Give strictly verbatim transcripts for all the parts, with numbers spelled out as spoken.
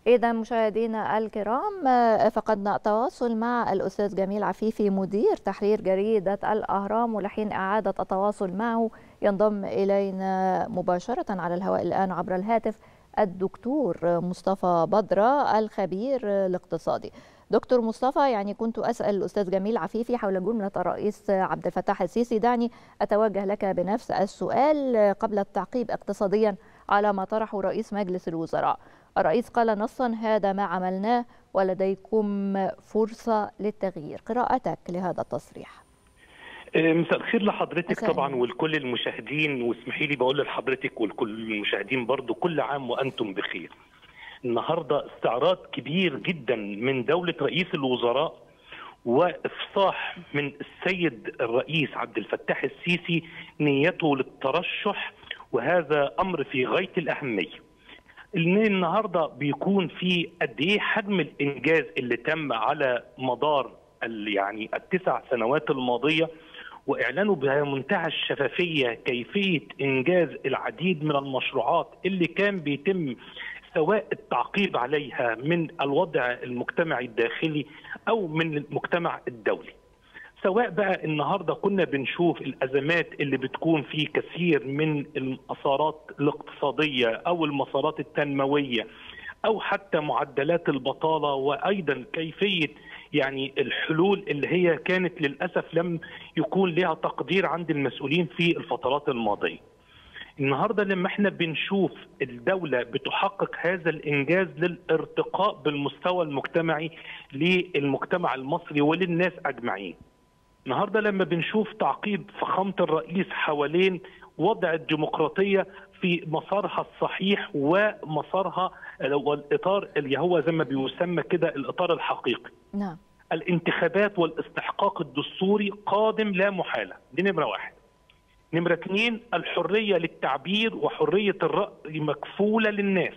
إذا مشاهدينا الكرام، فقدنا التواصل مع الأستاذ جميل عفيفي مدير تحرير جريدة الأهرام، ولحين إعادة التواصل معه ينضم إلينا مباشرة على الهواء الآن عبر الهاتف الدكتور مصطفى بدرة الخبير الاقتصادي. دكتور مصطفى، يعني كنت أسأل الأستاذ جميل عفيفي حول جملة الرئيس عبد الفتاح السيسي، دعني أتوجه لك بنفس السؤال قبل التعقيب اقتصاديا على ما طرحه رئيس مجلس الوزراء. الرئيس قال نصا: هذا ما عملناه ولديكم فرصة للتغيير. قراءتك لهذا التصريح؟ مساء الخير لحضرتك طبعا ولكل المشاهدين، واسمحي لي بقول لحضرتك ولكل المشاهدين برضو كل عام وأنتم بخير. النهارده استعراض كبير جدا من دولة رئيس الوزراء وإفصاح من السيد الرئيس عبد الفتاح السيسي نيته للترشح، وهذا أمر في غاية الأهمية. ان النهارده بيكون في قد ايه حجم الانجاز اللي تم على مدار يعني التسع سنوات الماضيه، واعلانه بمنتهى الشفافيه كيفيه انجاز العديد من المشروعات اللي كان بيتم سواء التعقيب عليها من الوضع المجتمعي الداخلي او من المجتمع الدولي. سواء بقى النهارده كنا بنشوف الازمات اللي بتكون في كثير من المسارات الاقتصاديه او المسارات التنمويه، او حتى معدلات البطاله، وايضا كيفيه يعني الحلول اللي هي كانت للاسف لم يكون لها تقدير عند المسؤولين في الفترات الماضيه. النهارده لما احنا بنشوف الدوله بتحقق هذا الانجاز للارتقاء بالمستوى المجتمعي للمجتمع المصري وللناس اجمعين. النهارده لما بنشوف تعقيب فخامه الرئيس حوالين وضع الديمقراطيه في مسارها الصحيح ومسارها والاطار اللي هو زي ما بيسمى كده الاطار الحقيقي. نعم. الانتخابات والاستحقاق الدستوري قادم لا محاله، دي نمره واحد. نمره اثنين، الحريه للتعبير وحريه الراي مكفوله للناس.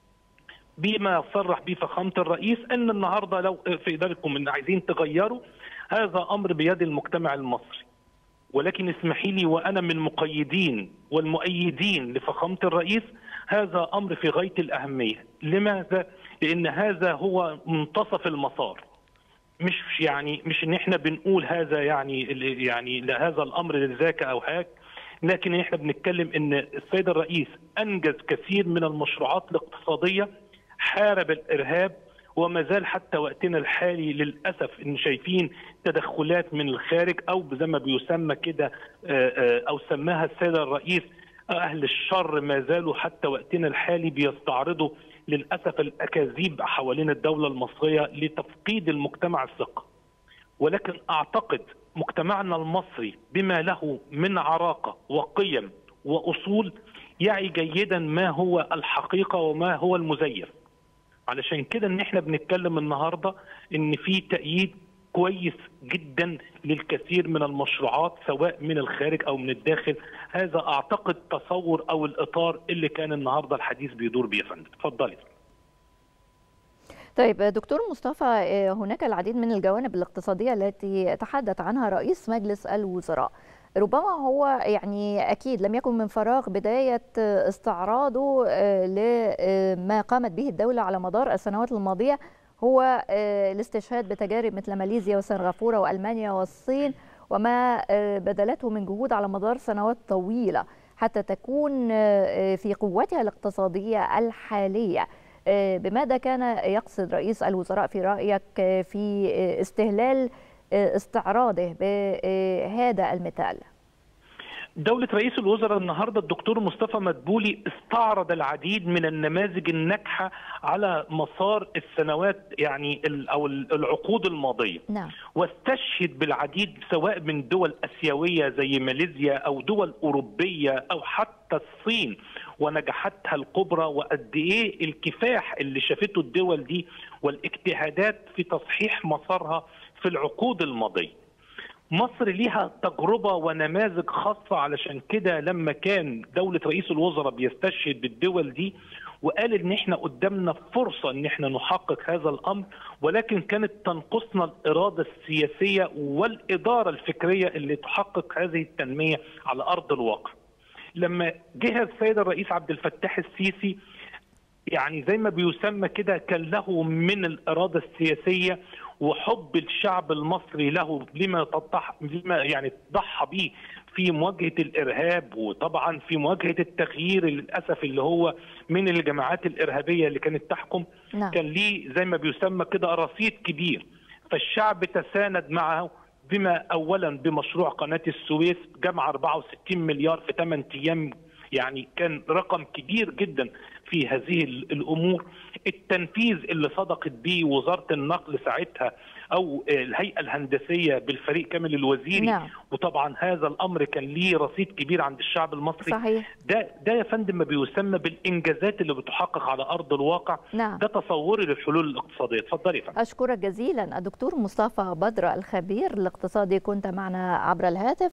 بما صرح به فخامه الرئيس ان النهارده لو في ادارتكم ان عايزين تغيروا، هذا امر بيد المجتمع المصري. ولكن اسمحي لي وانا من المقيدين والمؤيدين لفخامه الرئيس، هذا امر في غايه الاهميه. لماذا؟ لان هذا هو منتصف المسار. مش يعني مش ان احنا بنقول هذا يعني يعني لهذا الامر لذاك او هاك، لكن احنا بنتكلم ان السيد الرئيس انجز كثير من المشروعات الاقتصاديه، حارب الارهاب، وما زال حتى وقتنا الحالي للاسف ان شايفين تدخلات من الخارج، او زي ما بيسمى كده او سماها السيد الرئيس اهل الشر ما زالوا حتى وقتنا الحالي بيستعرضوا للاسف الاكاذيب حوالين الدوله المصريه لتفقيد المجتمع الثقه. ولكن اعتقد مجتمعنا المصري بما له من عراقه وقيم واصول يعي جيدا ما هو الحقيقه وما هو المزيف. علشان كده ان احنا بنتكلم النهارده ان في تأييد كويس جدا للكثير من المشروعات سواء من الخارج او من الداخل. هذا اعتقد تصور او الاطار اللي كان النهارده الحديث بيدور بيه يا فندم. اتفضلي. طيب دكتور مصطفى، هناك العديد من الجوانب الاقتصادية التي تحدث عنها رئيس مجلس الوزراء. ربما هو يعني أكيد لم يكن من فراغ بداية استعراضه لما قامت به الدولة على مدار السنوات الماضية، هو الاستشهاد بتجارب مثل ماليزيا وسنغافورة وألمانيا والصين، وما بذلته من جهود على مدار سنوات طويلة حتى تكون في قوتها الاقتصادية الحالية. بماذا كان يقصد رئيس الوزراء في رأيك في استهلال استعراضه بهذا المثال؟ دولة رئيس الوزراء النهارده الدكتور مصطفى مدبولي استعرض العديد من النماذج الناجحة على مسار السنوات يعني او العقود الماضية. نعم. واستشهد بالعديد سواء من دول اسيوية زي ماليزيا او دول اوروبية او حتى الصين ونجاحاتها الكبرى، وقد ايه الكفاح اللي شافته الدول دي والاجتهادات في تصحيح مسارها في العقود الماضية. مصر ليها تجربة ونماذج خاصة، علشان كده لما كان دولة رئيس الوزراء بيستشهد بالدول دي وقال ان احنا قدامنا فرصة ان احنا نحقق هذا الامر، ولكن كانت تنقصنا الارادة السياسية والادارة الفكرية اللي تحقق هذه التنمية على ارض الواقع. لما جه السيد الرئيس عبد الفتاح السيسي يعني زي ما بيسمى كده كان له من الإرادة السياسية وحب الشعب المصري له لما تضح لما يعني ضحى به في مواجهة الإرهاب، وطبعا في مواجهة التغيير للأسف اللي هو من الجماعات الإرهابية اللي كانت تحكم. نعم. كان ليه زي ما بيسمى كده رصيد كبير، فالشعب تساند معه بما أولا بمشروع قناة السويس جمع أربعة وستين مليار في ثمانية أيام، يعني كان رقم كبير جدا في هذه الأمور. التنفيذ اللي صدقت به وزارة النقل ساعتها أو الهيئة الهندسية بالفريق كامل الوزيري. نعم. وطبعا هذا الأمر كان ليه رصيد كبير عند الشعب المصري. صحيح. ده ده يا فندم ما بيسمى بالإنجازات اللي بتحقق على أرض الواقع. نعم. ده تصوري للحلول الاقتصادية. اتفضلي يا فندم. أشكرك جزيلا الدكتور مصطفى بدر الخبير الاقتصادي، كنت معنا عبر الهاتف.